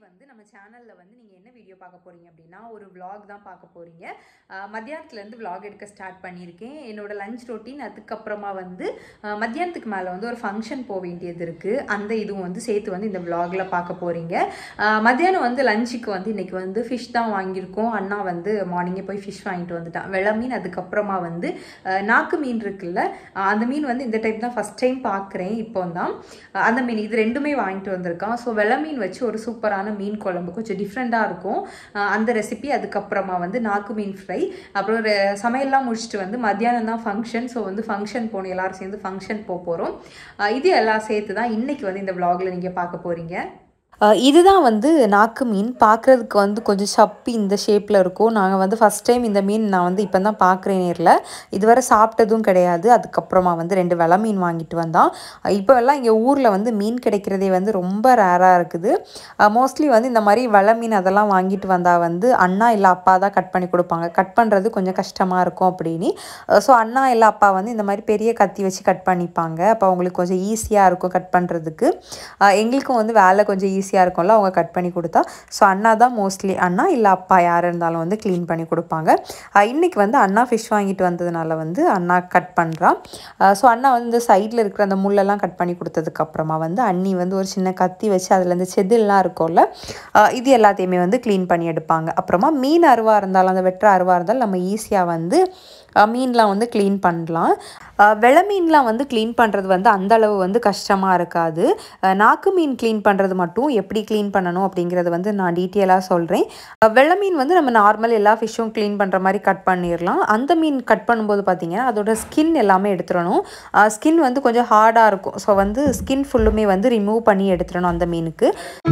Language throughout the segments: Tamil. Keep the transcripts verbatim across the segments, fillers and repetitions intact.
வந்து நம்ம சேனலில் வந்து நீங்கள் என்ன வீடியோ பார்க்க போகிறீங்க அப்படின்னா ஒரு vlog தான் பார்க்க போகிறீங்க. மத்தியானத்துலேருந்து vlog எடுக்க ஸ்டார்ட் பண்ணியிருக்கேன். என்னோட லஞ்ச் ரொட்டீன், அதுக்கப்புறமா வந்து மத்தியானத்துக்கு மேலே வந்து ஒரு ஃபங்க்ஷன் போக வேண்டியது இருக்குது. அந்த இதுவும் வந்து சேர்த்து வந்து இந்த vlogல பார்க்க போகிறீங்க. மத்தியானம் வந்து லஞ்சுக்கு வந்து இன்றைக்கி வந்து ஃபிஷ் தான் வாங்கியிருக்கோம். அண்ணா வந்து மார்னிங்கே போய் ஃபிஷ் வாங்கிட்டு வந்துட்டான், வெள்ளை மீன். அதுக்கப்புறமா வந்து நாக்கு மீன் இருக்குல்ல, அந்த மீன் வந்து இந்த டைப் தான் ஃபஸ்ட் டைம் பார்க்குறேன். இப்போ தான் அந்த மீன் இது ரெண்டுமே வாங்கிட்டு வந்திருக்கான். ஸோ வெள்ளை மீன் வச்சு ஒரு சூப்பரான மீன் குழம்பு, கொஞ்சம் டிஃப்ரெண்ட்டாக இருக்கும் அந்த ரெசிபி. அதுக்கப்புறமா வந்து நாக்கு மீன் ஃப்ரை. அப்புறம் சமையல்லாம் முடிச்சுட்டு வந்து மத்தியானம் தான் ஃபங்க்ஷன். ஸோ வந்து ஃபங்க்ஷன் போகணும், எல்லோரும் சேர்ந்து ஃபங்க்ஷன் போக போகிறோம். இது எல்லாம் சேர்த்து தான் இன்றைக்கி வந்து இந்த vlogல நீங்கள் பார்க்க போகிறீங்க. இதுதான் வந்து நாக்கு மீன். பார்க்குறதுக்கு வந்து கொஞ்சம் சப்பி இந்த ஷேப்பில் இருக்கும். நாங்கள் வந்து ஃபஸ்ட் டைம் இந்த மீன் நான் வந்து இப்போ தான் பார்க்குறேன் நேரில். இதுவரை சாப்பிட்டதும் கிடையாது. அதுக்கப்புறமா வந்து ரெண்டு வெலை மீன் வாங்கிட்டு வந்தான். இப்போ எல்லாம் இங்கே ஊரில் வந்து மீன் கிடைக்கிறதே வந்து ரொம்ப ரேராக இருக்குது. மோஸ்ட்லி வந்து இந்த மாதிரி வெலை மீன் அதெல்லாம் வாங்கிட்டு வந்தால் வந்து அண்ணா இல்லை அப்பா தான் கட் பண்ணி கொடுப்பாங்க. கட் பண்ணுறது கொஞ்சம் கஷ்டமாக இருக்கும் அப்படின்னு. ஸோ அண்ணா இல்லை அப்பா வந்து இந்த மாதிரி பெரிய கத்தி வச்சு கட் பண்ணிப்பாங்க. அப்போ அவங்களுக்கு கொஞ்சம் ஈஸியாக இருக்கும் கட் பண்ணுறதுக்கு. எங்களுக்கும் வந்து வேலை கொஞ்சம் ஈஸியாக இருக்கும்ல அவங்க கட் பண்ணி கொடுத்தா. ஸோ அண்ணா தான் மோஸ்ட்லி, அண்ணா இல்லை அப்பா யார் இருந்தாலும் வந்து க்ளீன் பண்ணி கொடுப்பாங்க. இன்றைக்கி வந்து அண்ணா ஃபிஷ் வாங்கிட்டு வந்ததுனால வந்து அண்ணா கட் பண்ணுறான். ஸோ அண்ணா வந்து சைடில் இருக்கிற அந்த முள்ளெல்லாம் கட் பண்ணி கொடுத்ததுக்கப்புறமா வந்து அண்ணி வந்து ஒரு சின்ன கத்தி வச்சு அதில் இந்த செதில்லாம் இருக்கும்ல, இது எல்லாத்தையுமே வந்து க்ளீன் பண்ணி எடுப்பாங்க. அப்புறமா மீன் அருவா இருந்தாலும், அந்த வெட்டுற அருவா இருந்தாலும் நம்ம ஈஸியாக வந்து மீன்லாம் வந்து க்ளீன் பண்ணலாம். வெலை மீன்லாம் வந்து க்ளீன் பண்ணுறது வந்து அந்தளவு வந்து கஷ்டமாக இருக்காது. நாக்கு மீன் க்ளீன் பண்ணுறது மட்டும் எப்படி க்ளீன் பண்ணணும் அப்படிங்கிறது வந்து நான் டீட்டெயிலாக சொல்கிறேன். வெலை மீன் வந்து நம்ம நார்மல் எல்லா ஃபிஷ்ஷும் க்ளீன் பண்ணுற மாதிரி கட் பண்ணிடலாம். அந்த மீன் கட் பண்ணும்போது பார்த்திங்கன்னா அதோட ஸ்கின் எல்லாமே எடுத்துடணும். ஸ்கின் வந்து கொஞ்சம் ஹார்டாக இருக்கும். ஸோ வந்து ஸ்கின் ஃபுல்லுமே வந்து ரிமூவ் பண்ணி எடுத்துடணும் அந்த மீனுக்கு.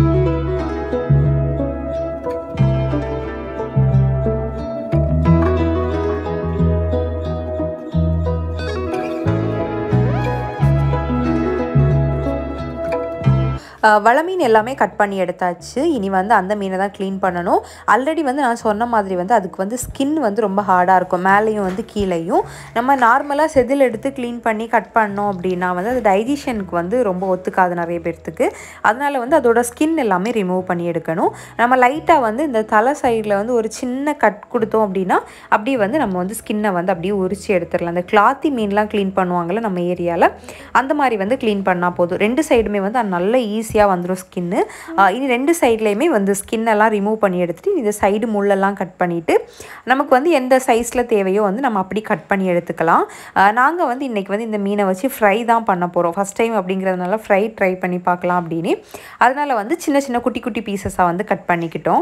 வலை மீன் எல்லாமே கட் பண்ணி எடுத்தாச்சு. இனி வந்து அந்த மீனை தான் க்ளீன் பண்ணணும். ஆல்ரெடி வந்து நான் சொன்ன மாதிரி வந்து அதுக்கு வந்து ஸ்கின் வந்து ரொம்ப ஹார்டாக இருக்கும், மேலேயும் வந்து கீழேயும். நம்ம நார்மலாக செதில் எடுத்து க்ளீன் பண்ணி கட் பண்ணோம் அப்படின்னா வந்து அது டைஜஷனுக்கு வந்து ரொம்ப ஒத்துக்காது நிறைய பேர்த்துக்கு. அதனால் வந்து அதோட ஸ்கின் எல்லாமே ரிமூவ் பண்ணி எடுக்கணும். நம்ம லைட்டாக வந்து இந்த தலை சைடில் வந்து ஒரு சின்ன கட் கொடுத்தோம் அப்படின்னா அப்படியே வந்து நம்ம வந்து ஸ்கின்னை வந்து அப்படியே உரிச்சு எடுத்துடலாம். அந்த கிளாத்தி மீன்லாம் க்ளீன் பண்ணுவாங்கள்ல நம்ம ஏரியாவில், அந்த மாதிரி வந்து க்ளீன் பண்ணால் போதும். ரெண்டு சைடுமே வந்து நல்ல ஈஸி ஈஸியாக வந்துடும் ஸ்கின்னு. இனி ரெண்டு சைட்லேயுமே வந்து ஸ்கின்னெல்லாம் ரிமூவ் பண்ணி எடுத்துகிட்டு இந்த சைடு முள்ளெல்லாம் கட் பண்ணிவிட்டு நமக்கு வந்து எந்த சைஸில் தேவையோ வந்து நம்ம அப்படி கட் பண்ணி எடுத்துக்கலாம். நாங்கள் வந்து இன்றைக்கி வந்து இந்த மீனை வச்சு ஃப்ரை தான் பண்ண போகிறோம். ஃபஸ்ட் டைம் அப்படிங்கிறதுனால ஃப்ரை ட்ரை பண்ணி பார்க்கலாம் அப்படின்னு. அதனால் வந்து சின்ன சின்ன குட்டி குட்டி பீசஸாக வந்து கட் பண்ணிக்கிட்டோம்.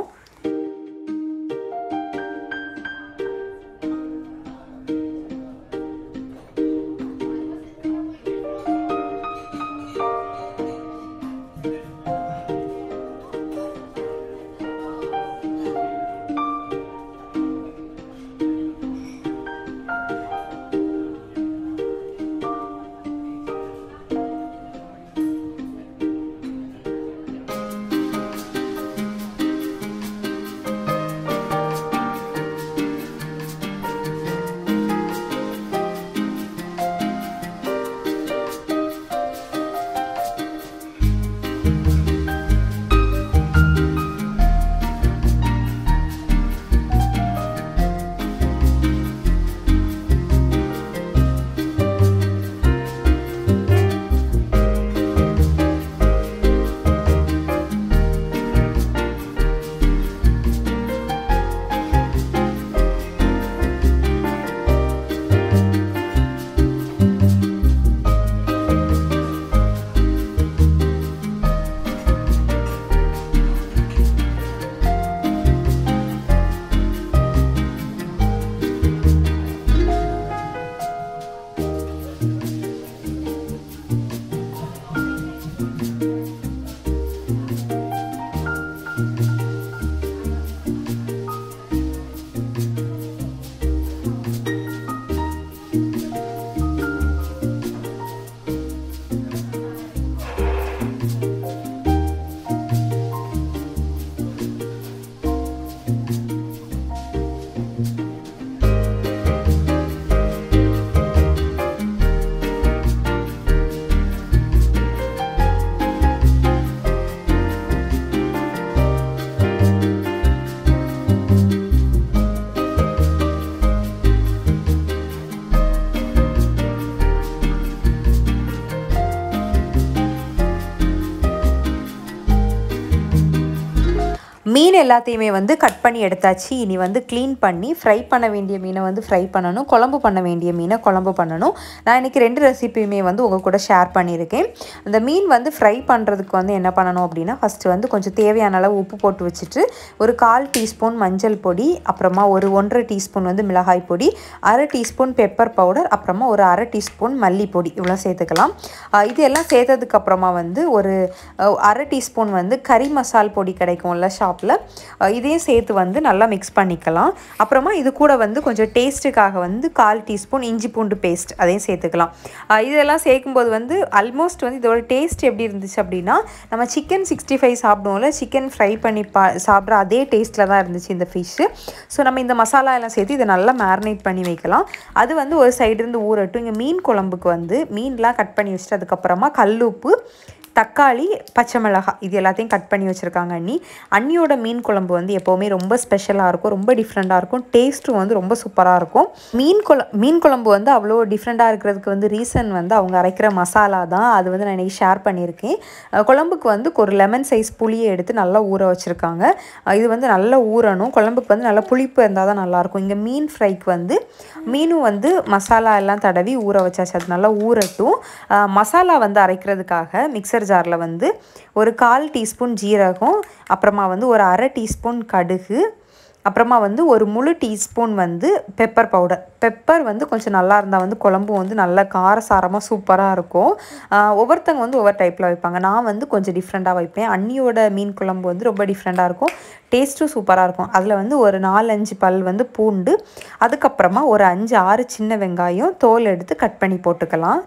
மீன் எல்லாத்தையுமே வந்து கட் பண்ணி எடுத்தாச்சு. இனி வந்து க்ளீன் பண்ணி ஃப்ரை பண்ண வேண்டிய மீனை வந்து ஃப்ரை பண்ணணும், குழம்பு பண்ண வேண்டிய மீனை குழம்பு பண்ணணும். நான் இன்றைக்கி ரெண்டு ரெசிபியுமே வந்து உங்கள் கூட ஷேர் பண்ணியிருக்கேன். அந்த மீன் வந்து ஃப்ரை பண்ணுறதுக்கு வந்து என்ன பண்ணணும் அப்படின்னா, ஃபஸ்ட்டு வந்து கொஞ்சம் தேவையான அளவு உப்பு போட்டு வச்சுட்டு ஒரு கால் டீஸ்பூன் மஞ்சள் பொடி, அப்புறமா ஒரு ஒன்றரை டீஸ்பூன் வந்து மிளகாய் பொடி, அரை டீஸ்பூன் பெப்பர் பவுடர், அப்புறமா ஒரு அரை டீஸ்பூன் மல்லிப்பொடி இவ்வளோ சேர்த்துக்கலாம். இது எல்லாம் சேர்த்ததுக்கப்புறமா வந்து ஒரு அரை டீஸ்பூன் வந்து கறி மசால் பொடி கிடைக்கும்ல ஷாப்பில், இதையும் சேர்த்து வந்து நல்லா மிக்ஸ் பண்ணிக்கலாம். அப்புறமா இது கூட வந்து கொஞ்சம் டேஸ்ட்டுக்காக வந்து கால் டீஸ்பூன் இஞ்சி பூண்டு பேஸ்ட் அதையும் சேர்த்துக்கலாம். இதெல்லாம் சேர்க்கும்போது வந்து ஆல்மோஸ்ட் வந்து இதோட டேஸ்ட் எப்படி இருந்துச்சு அப்படின்னா, நம்ம சிக்கன் சிக்ஸ்டி ஃபைவ் சாப்பிடுவோம்ல, சிக்கன் ஃப்ரை பண்ணி பா சாப்பிட்ற அதே டேஸ்ட்டில் தான் இருந்துச்சு இந்த ஃபிஷ்ஷு. ஸோ நம்ம இந்த மசாலா எல்லாம் சேர்த்து இதை நல்லா மேரினேட் பண்ணி வைக்கலாம். அது வந்து ஒரு சைடு இருந்து ஊறட்டும். இங்கே மீன் குழம்புக்கு வந்து மீன்லாம் கட் பண்ணி வச்சுட்டு அதுக்கப்புறமா கல்லுப்பு, தக்காளி, பச்சை மிளகாய் இது எல்லாத்தையும் கட் பண்ணி வச்சுருக்காங்க அண்ணி. அண்ணியோட மீன் குழம்பு வந்து எப்போவுமே ரொம்ப ஸ்பெஷலாக இருக்கும், ரொம்ப டிஃப்ரெண்ட்டாக இருக்கும், டேஸ்ட்டும் வந்து ரொம்ப சூப்பராக இருக்கும். மீன் குழ மீன் குழம்பு வந்து அவ்வளோ டிஃப்ரெண்ட்டாக இருக்கிறதுக்கு வந்து ரீசன் வந்து அவங்க அரைக்கிற மசாலா தான். அது வந்து நான் இன்றைக்கி ஷேர் பண்ணியிருக்கேன். குழம்புக்கு வந்து ஒரு லெமன் சைஸ் புளியை எடுத்து நல்லா ஊற வச்சுருக்காங்க. இது வந்து நல்லா ஊறணும். குழம்புக்கு வந்து நல்லா புளிப்பு இருந்தால் தான் நல்லாயிருக்கும். இங்கே மீன் ஃப்ரைக்கு வந்து மீனும் வந்து மசாலா எல்லாம் தடவி ஊற வச்சாச்சு. அது நல்லா ஊறட்டும். மசாலா வந்து அரைக்கிறதுக்காக மிக்சர் ஜாரில் வந்து ஒரு கால் டீஸ்பூன் ஜீரகம், அப்புறமா வந்து ஒரு அரை டீஸ்பூன் கடுகு, அப்புறமா வந்து ஒரு முழு டீஸ்பூன் வந்து பெப்பர் பவுடர். பெப்பர் வந்து கொஞ்சம் நல்லா இருந்தால் வந்து குழம்பு வந்து நல்லா காரசாரமாக சூப்பராக இருக்கும். ஒவ்வொருத்தங்க வந்து ஒவ்வொரு டைப்பில் வைப்பாங்க. நான் வந்து கொஞ்சம் டிஃப்ரெண்ட்டாக வைப்பேன். அண்ணியோட மீன் குழம்பு வந்து ரொம்ப டிஃப்ரெண்ட்டாக இருக்கும், டேஸ்ட்டும் சூப்பராக இருக்கும். அதில் வந்து ஒரு நாலஞ்சு பல் வந்து பூண்டு, அதுக்கப்புறமா ஒரு அஞ்சு ஆறு சின்ன வெங்காயம் தோல் எடுத்து கட் பண்ணி போட்டுக்கலாம்.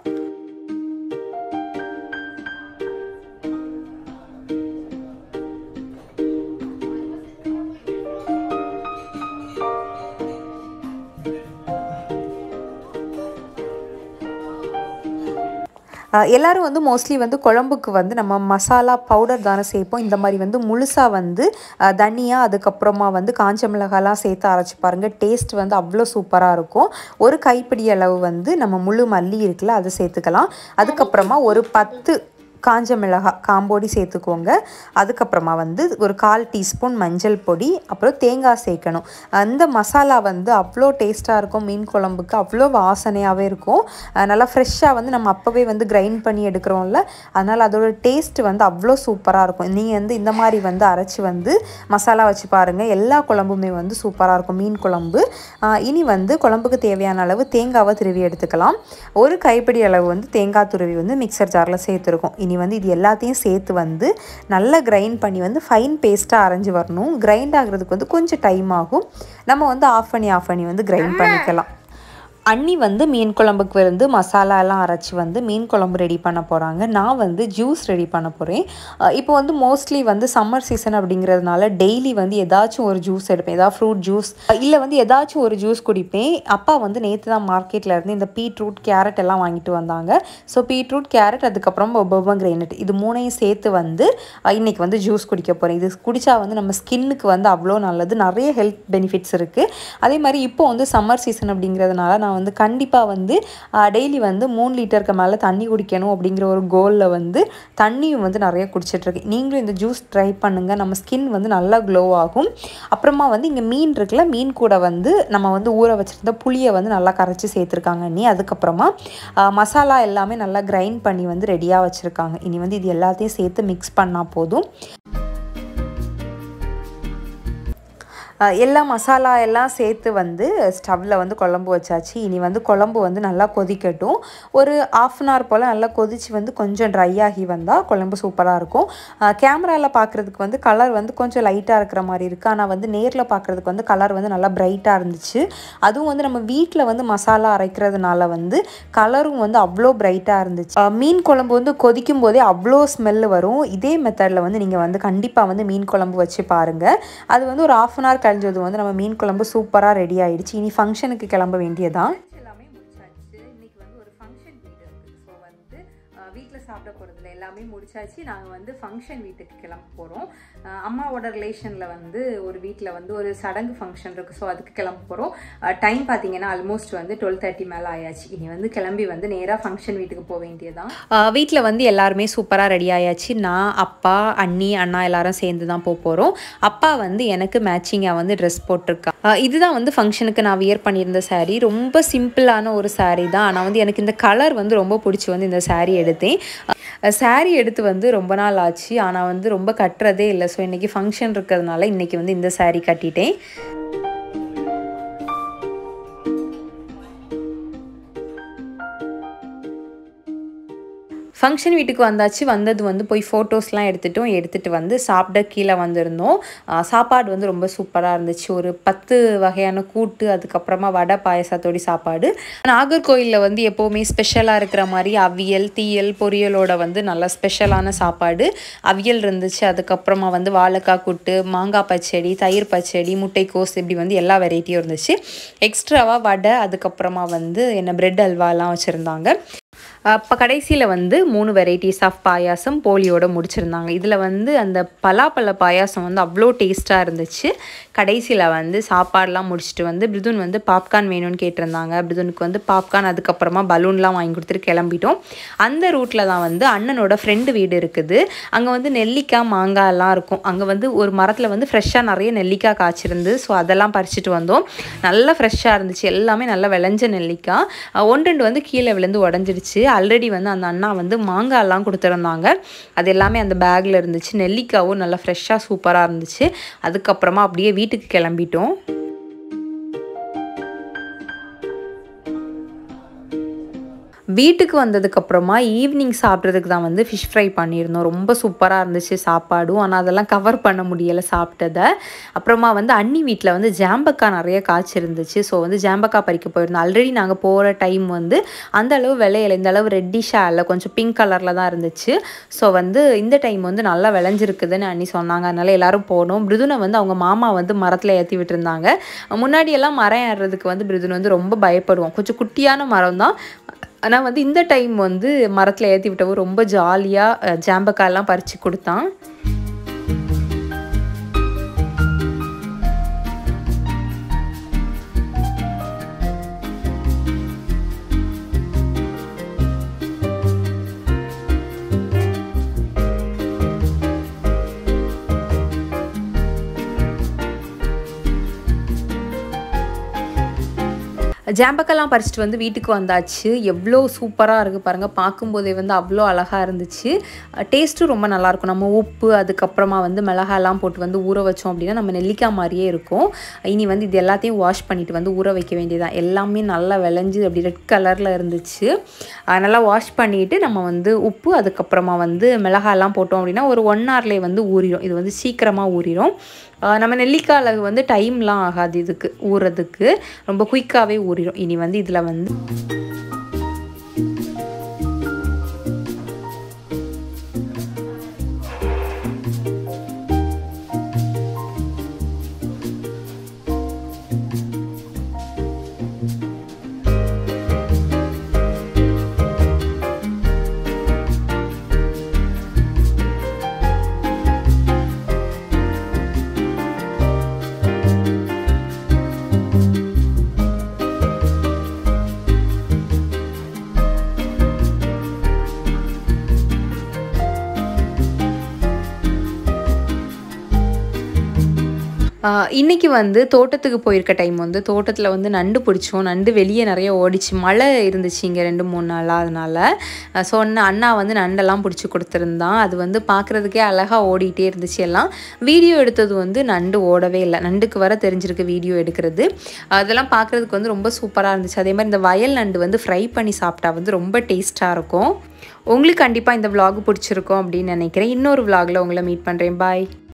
எல்லோரும் வந்து மோஸ்ட்லி வந்து குழம்புக்கு வந்து நம்ம மசாலா பவுடர் தானே சேர்ப்போம். இந்த மாதிரி வந்து முழுசாக வந்து தனியா அதுக்கப்புறமா வந்து காஞ்ச மிளகாலாம் சேர்த்து அரைச்சி பாருங்கள். டேஸ்ட் வந்து அவ்வளோ சூப்பராக இருக்கும். ஒரு கைப்பிடி அளவு வந்து நம்ம முழு மல்லி இருக்குல்ல அதை சேர்த்துக்கலாம். அதுக்கப்புறமா ஒரு பத்து காஞ்ச மிளகாய் காம்போடி சேர்த்துக்கோங்க. அதுக்கப்புறமா வந்து ஒரு கால் டீஸ்பூன் மஞ்சள் பொடி, அப்புறம் தேங்காய் சேர்க்கணும். அந்த மசாலா வந்து அவ்வளோ டேஸ்ட்டாக இருக்கும். மீன் குழம்புக்கு அவ்வளோ வாசனையாகவே இருக்கும். நல்லா ஃப்ரெஷ்ஷாக வந்து நம்ம அப்போவே வந்து கிரைண்ட் பண்ணி எடுக்கிறோம்ல, அதனால் அதோட டேஸ்ட்டு வந்து அவ்வளோ சூப்பராக இருக்கும். நீங்கள் வந்து இந்த மாதிரி வந்து அரைச்சி வந்து மசாலா வச்சு பாருங்கள், எல்லா குழம்புமே வந்து சூப்பராக இருக்கும் மீன் குழம்பு. இனி வந்து குழம்புக்கு தேவையான அளவு தேங்காவை துருவி எடுத்துக்கலாம். ஒரு கைப்பிடி அளவு வந்து தேங்காய் துருவி வந்து மிக்சர் ஜாரில் சேர்த்துருக்கோம். இனி வந்து இது எல்லாத்தையும் சேர்த்து வந்து நல்லா கிரைண்ட் பண்ணி வந்து ஃபைன் பேஸ்ட்டாக அரைஞ்சி வரணும். கிரைண்ட் ஆகிறதுக்கு வந்து கொஞ்சம் டைம் ஆகும். நம்ம வந்து ஆஃப் பண்ணி ஆஃப் பண்ணி வந்து கிரைண்ட் பண்ணிக்கலாம். அண்ணி வந்து மீன் குழம்புக்கு வந்து மசாலா எல்லாம் அரைச்சி வந்து மீன் குழம்பு ரெடி பண்ண போகிறாங்க. நான் வந்து ஜூஸ் ரெடி பண்ண போகிறேன். இப்போ வந்து மோஸ்ட்லி வந்து சம்மர் சீசன் அப்படிங்கிறதுனால டெய்லி வந்து ஏதாச்சும் ஒரு ஜூஸ் எடுப்பேன். ஏதாவது ஃப்ரூட் ஜூஸ் இல்லை வந்து ஏதாச்சும் ஒரு ஜூஸ் குடிப்பேன். அப்பா வந்து நேற்று தான் மார்க்கெட்டில் இருந்து இந்த பீட்ரூட் கேரட் எல்லாம் வாங்கிட்டு வந்தாங்க. ஸோ பீட்ரூட் கேரட் அதுக்கப்புறம் பொமோகிரேனட் இது மூணையும் சேர்த்து வந்து இன்றைக்கி வந்து ஜூஸ் குடிக்க போகிறேன். இது குடித்தா வந்து நம்ம ஸ்கின்னுக்கு வந்து அவ்வளோ நல்லது, நிறைய ஹெல்த் பெனிஃபிட்ஸ் இருக்குது. அதே மாதிரி இப்போ வந்து சம்மர் சீசன் அப்படிங்கிறதுனால நான் வந்து கண்டிப்பாக வந்து டெய்லி வந்து மூணு லிட்டருக்கு மேலே தண்ணி குடிக்கணும் அப்படிங்கிற ஒரு கோலில் வந்து தண்ணியும் வந்து நிறைய குடிச்சிட்ருக்கேன். நீங்களும் இந்த ஜூஸ் ட்ரை பண்ணுங்கள். நம்ம ஸ்கின் வந்து நல்லா க்ளோ ஆகும். அப்புறமா வந்து இங்கே மீன் இருக்குல்ல, மீன் கூட வந்து நம்ம வந்து ஊற வச்சுருந்த புளியை வந்து நல்லா கரைச்சி சேர்த்துருக்காங்க நீ. அதுக்கப்புறமா மசாலா எல்லாமே நல்லா கிரைண்ட் பண்ணி வந்து ரெடியாக வச்சுருக்காங்க. இனி வந்து இது எல்லாத்தையும் சேர்த்து மிக்ஸ் பண்ணால் போதும். எல்லா மசாலா எல்லாம் சேர்த்து வந்து ஸ்டவ்வில் வந்து குழம்பு வச்சாச்சு. இனி வந்து குழம்பு வந்து நல்லா கொதிக்கட்டும். ஒரு ஆஃப் அன் ஹவர் போல் நல்லா கொதித்து வந்து கொஞ்சம் ட்ரை ஆகி வந்தால் குழம்பு சூப்பராக இருக்கும். கேமராவில் பார்க்குறதுக்கு வந்து கலர் வந்து கொஞ்சம் லைட்டாக இருக்கிற மாதிரி இருக்குது. ஆனால் வந்து நேரில் பார்க்குறதுக்கு வந்து கலர் வந்து நல்லா பிரைட்டாக இருந்துச்சு. அதுவும் வந்து நம்ம வீட்டில் வந்து மசாலா அரைக்கிறதுனால வந்து கலரும் வந்து அவ்வளோ பிரைட்டாக இருந்துச்சு. மீன் குழம்பு வந்து கொதிக்கும் போதே அவ்வளோ ஸ்மெல்லு வரும். இதே மெத்தடில் வந்து நீங்கள் வந்து கண்டிப்பாக வந்து மீன் குழம்பு வச்சு பாருங்கள். அது வந்து ஒரு ஆஃப் அன் ஹவர் கழிஞ்சது வந்து நம்ம மீன் குழம்பு சூப்பராக ரெடி ஆயிடுச்சு. இனி ஃபங்க்ஷனுக்கு கிளம்ப வேண்டியதான். எல்லாமே முடிச்சாச்சு. இன்னைக்கு வந்து ஒரு ஃபங்க்ஷன் வீடு இருக்குது. ஸோ வந்து வீட்டில் சாப்பிட போகிறதுல எல்லாமே எல்லாமே முடிச்சாச்சு. நாங்கள் வந்து ஃபங்க்ஷன் வீட்டுக்கு கிளம்ப போகிறோம். அம்மாவோட ரிலேஷனில் வந்து ஒரு வீட்டில் வந்து ஒரு சடங்கு ஃபங்க்ஷன் இருக்குது. ஸோ அதுக்கு கிளம்ப போகிறோம். டைம் பார்த்தீங்கன்னா ஆல்மோஸ்ட் வந்து டுவெல் தேர்ட்டி மேலே ஆயாச்சு. இனி வந்து கிளம்பி வந்து நேராக ஃபங்க்ஷன் வீட்டுக்கு போக வேண்டியதான். வீட்டில் வந்து எல்லாருமே சூப்பராக ரெடி ஆயாச்சு. நான், அப்பா, அண்ணி, அண்ணா எல்லாரும் சேர்ந்து தான் போக போகிறோம். அப்பா வந்து எனக்கு மேட்சிங்காக வந்து ட்ரெஸ் போட்டிருக்கா. இதுதான் வந்து ஃபங்க்ஷனுக்கு நான் வியர் பண்ணியிருந்த சாரீ. ரொம்ப சிம்பிளான ஒரு சாரீ தான். ஆனால் வந்து எனக்கு இந்த கலர் வந்து ரொம்ப பிடிச்சி வந்து இந்த சாரீ எடுத்தேன். சாரீ எடுத்து வந்து ரொம்ப நாள் ஆச்சு. ஆனால் வந்து ரொம்ப கட்டுறதே இல்லை. ஸோ இன்றைக்கி ஃபங்க்ஷன் இருக்கிறதுனால இன்றைக்கி வந்து இந்த சாரீ கட்டிட்டேன். ஃபங்க்ஷன் வீட்டுக்கு வந்தாச்சு. வந்தது வந்து போய் ஃபோட்டோஸ்லாம் எடுத்துட்டோம். எடுத்துகிட்டு வந்து சாப்பிட கீழே வந்திருந்தோம். சாப்பாடு வந்து ரொம்ப சூப்பராக இருந்துச்சு. ஒரு பத்து வகையான கூட்டு, அதுக்கப்புறமா வடை பாயசத்தோடி சாப்பாடு. நாகர்கோயிலில் வந்து எப்போவுமே ஸ்பெஷலாக இருக்கிற மாதிரி அவியல், தீயல், பொரியலோட வந்து நல்ல ஸ்பெஷலான சாப்பாடு. அவியல் இருந்துச்சு. அதுக்கப்புறமா வந்து வாழைக்காய் கூட்டு, மாங்காய் பச்சடி, தயிர் பச்சடி, முட்டைக்கோஸ், இப்படி வந்து எல்லா வெரைட்டியும் இருந்துச்சு. எக்ஸ்ட்ராவாக வடை, அதுக்கப்புறமா வந்து என்ன பிரெட் அல்வாலாம் வச்சுருந்தாங்க. இப்போ கடைசியில் வந்து மூணு வெரைட்டிஸ் ஆஃப் பாயாசம் போலியோடு முடிச்சிருந்தாங்க. இதில் வந்து அந்த பலாப்பழ பாயாசம் வந்து அவ்வளோ டேஸ்ட்டாக இருந்துச்சு. கடைசியில் வந்து சாப்பாடெலாம் முடிச்சுட்டு வந்து பிருதுன் வந்து பாப்கார்ன் வேணும்னு கேட்டிருந்தாங்க. பிருதுனுக்கு வந்து பாப்கார்ன், அதுக்கப்புறமா பலூன்லாம் வாங்கி கொடுத்துட்டு கிளம்பிட்டோம். அந்த ரூட்டில் தான் வந்து அண்ணனோட ஃப்ரெண்டு வீடு இருக்குது. அங்கே வந்து நெல்லிக்காய், மாங்காய் எல்லாம் இருக்கும். அங்கே வந்து ஒரு மரத்தில் வந்து ஃப்ரெஷ்ஷாக நிறைய நெல்லிக்காய் காய்ச்சிருந்து. ஸோ அதெல்லாம் பறிச்சுட்டு வந்தோம். நல்லா ஃப்ரெஷ்ஷாக இருந்துச்சு. எல்லாமே நல்லா விளைஞ்ச நெல்லிக்காய். ஒன்று ரெண்டு வந்து கீழே விழுந்து உடஞ்சிடுச்சு. ஆல்ரெடி வந்து அந்த அண்ணா வந்து மாங்காயெல்லாம் கொடுத்துருந்தாங்க. அது எல்லாமே அந்த பேக்கில் இருந்துச்சு. நெல்லிக்காவும் நல்லா ஃப்ரெஷ்ஷாக சூப்பராக இருந்துச்சு. அதுக்கப்புறமா அப்படியே வீட்டுக்கு கிளம்பிட்டோம். வீட்டுக்கு வந்ததுக்கப்புறமா ஈவினிங் சாப்பிட்றதுக்கு தான் வந்து ஃபிஷ் ஃப்ரை பண்ணியிருந்தோம். ரொம்ப சூப்பராக இருந்துச்சு சாப்பாடும். ஆனால் அதெல்லாம் கவர் பண்ண முடியலை சாப்பிட்டதை. அப்புறமா வந்து அண்ணி வீட்டில் வந்து ஜாம்பக்காய் நிறைய காய்ச்சி இருந்துச்சு. ஸோ வந்து ஜாம்பக்காய் பறிக்க போயிருந்தோம். ஆல்ரெடி நாங்கள் போகிற டைம் வந்து அந்த அளவு விளையலை, இந்த அளவு ரெட்டிஷாக இல்லை, கொஞ்சம் பிங்க் கலரில் தான் இருந்துச்சு. ஸோ வந்து இந்த டைம் வந்து நல்லா விளைஞ்சிருக்குதுன்னு அண்ணி சொன்னாங்க. அதனால் எல்லோரும் போனோம். பிருதுனை வந்து அவங்க மாமா வந்து மரத்தில் ஏற்றி விட்டுருந்தாங்க. முன்னாடியெல்லாம் மரம் ஏறுறதுக்கு வந்து பிருதுன் வந்து ரொம்ப பயப்படுவோம். கொஞ்சம் குட்டியான மரம் தான். ஆனால் வந்து இந்த டைம் வந்து மரத்தில் ஏற்றி விட்டவும் ரொம்ப ஜாலியாக ஜாம்பக்காயெல்லாம் பறித்து கொடுத்தான். ஜாம்பக்கெல்லாம் பறிச்சிட்டு வந்து வீட்டுக்கு வந்தாச்சு. எவ்வளோ சூப்பராக இருக்குது பாருங்கள். பார்க்கும்போதே வந்து அவ்வளோ அழகாக இருந்துச்சு. டேஸ்ட்டும் ரொம்ப நல்லாயிருக்கும். நம்ம உப்பு, அதுக்கப்புறமா வந்து மிளகாலாம் போட்டு வந்து ஊற வச்சோம் அப்படின்னா நம்ம நெல்லிக்காய் மாதிரியே இருக்கும். இனி வந்து இது எல்லாத்தையும் வாஷ் பண்ணிவிட்டு வந்து ஊற வைக்க வேண்டியதான். எல்லாமே நல்லா விளைஞ்சி அப்படி ரெட் கலரில் இருந்துச்சு. நல்லா வாஷ் பண்ணிவிட்டு நம்ம வந்து உப்பு, அதுக்கப்புறமா வந்து மிளகாலாம் போட்டோம் அப்படின்னா ஒரு ஒன் ஹவர்லேயே வந்து ஊறிடும். இது வந்து சீக்கிரமாக ஊறிடும். நம்ம நெல்லிக்காயில் வந்து டைம்லாம் ஆகாது இதுக்கு ஊறுறதுக்கு. ரொம்ப குயிக்காகவே ஊறிடும். இனி வந்து இதில் வந்து இன்றைக்கி வந்து தோட்டத்துக்கு போயிருக்க டைம் வந்து தோட்டத்தில் வந்து நண்டு பிடிச்சோம். நண்டு வெளியே நிறைய ஓடிச்சு. மழை இருந்துச்சு இங்கே ரெண்டு மூணு நாளாக. அதனால் சொன்ன அண்ணா வந்து நண்டெல்லாம் பிடிச்சி கொடுத்துருந்தான். அது வந்து பார்க்குறதுக்கே அழகாக ஓடிட்டே இருந்துச்சு. எல்லாம் வீடியோ எடுத்தது வந்து நண்டு ஓடவே இல்லை. நண்டுக்கு வர தெரிஞ்சிருக்கு வீடியோ எடுக்கிறது. அதெல்லாம் பார்க்குறதுக்கு வந்து ரொம்ப சூப்பராக இருந்துச்சு. அதே மாதிரி இந்த வயல் நண்டு வந்து ஃப்ரை பண்ணி சாப்பிட்டா வந்து ரொம்ப டேஸ்ட்டாக இருக்கும். உங்களுக்கு கண்டிப்பாக இந்த விலாக் பிடிச்சிருக்கும் அப்படின்னு நினைக்கிறேன். இன்னொரு விலாகில் உங்களை மீட் பண்ணுறேன். பாய்.